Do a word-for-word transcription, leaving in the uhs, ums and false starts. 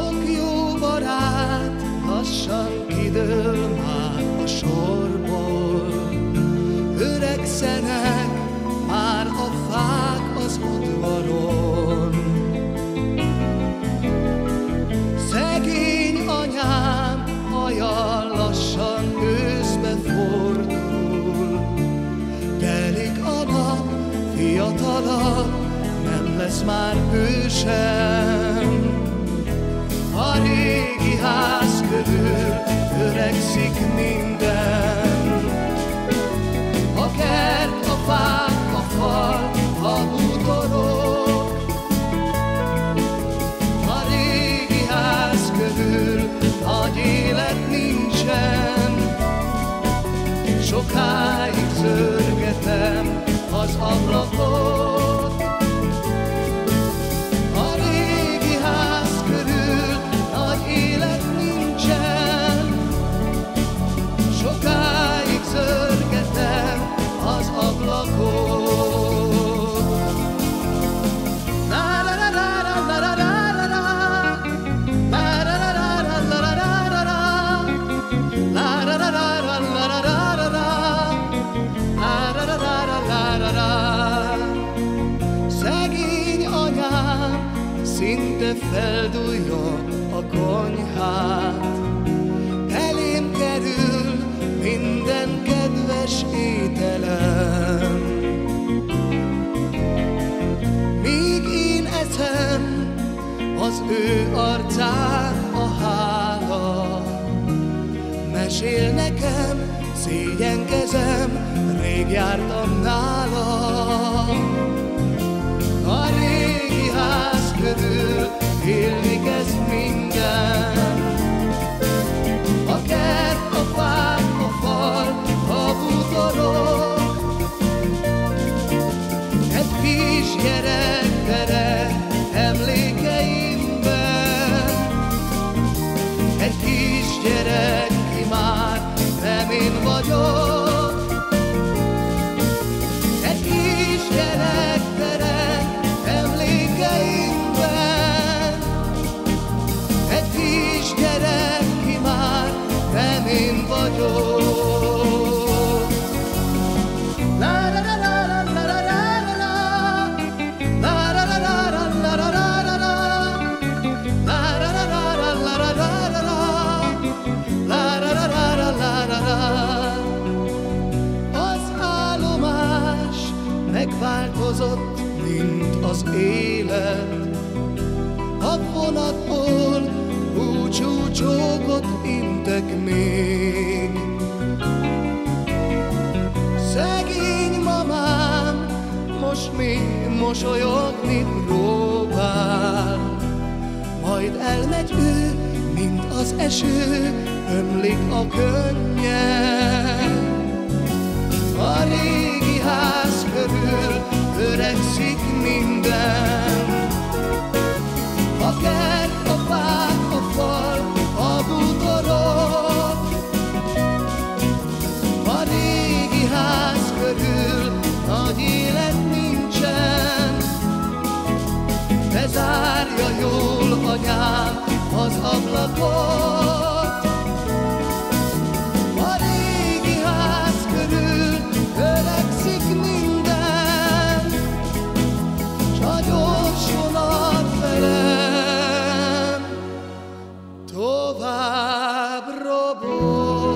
Sok jó barát lassan kidől már a sorból, öregszenek már a fák az udvaron. Szegény anyám haja lassan őszbe fordul, telik a nap, fiatalabb nem lesz már ő sem. A régi ház körül öregszik minden, a kert, a fák, a fal, a bútorok. A régi ház körül nagy élet nincsen, sokáig zörgetem az ablakot. A régi ház körül nagy élet nincsen, sokáig zörgetem az ablakot. Szegény anyám szinte feldúlja a konyhát, elém kerül minden kedves ételem. Míg én eszem, az ő arcán a hála, mesél nekem, szégyenkezem, rég jártam nála. A régi ház körül élni kezd minden, a kert, a fák, a fal, a bútorok. Egy kisgyerek terek emlékeimben, egy kisgyerek, ki már nem én vagyok. Egy kisgyerek terek emlékeimben, egy kisgyerek, ki már nem én vagyok. Megváltozott, mint az élet, a vonatból búcsú csókot intek még. Szegény mamám most még mosolyogni próbál, majd elmegy ő, mint az eső, ömlik a könnye. A régi ház körül öregszik minden, a kert, a fák, a fal, a bútorok. A régi ház körül nagy élet nincsen, bezárja jól anyám az ablakot. A régi ház körül öregszik minden, s a gyors vonat velem tovább robog.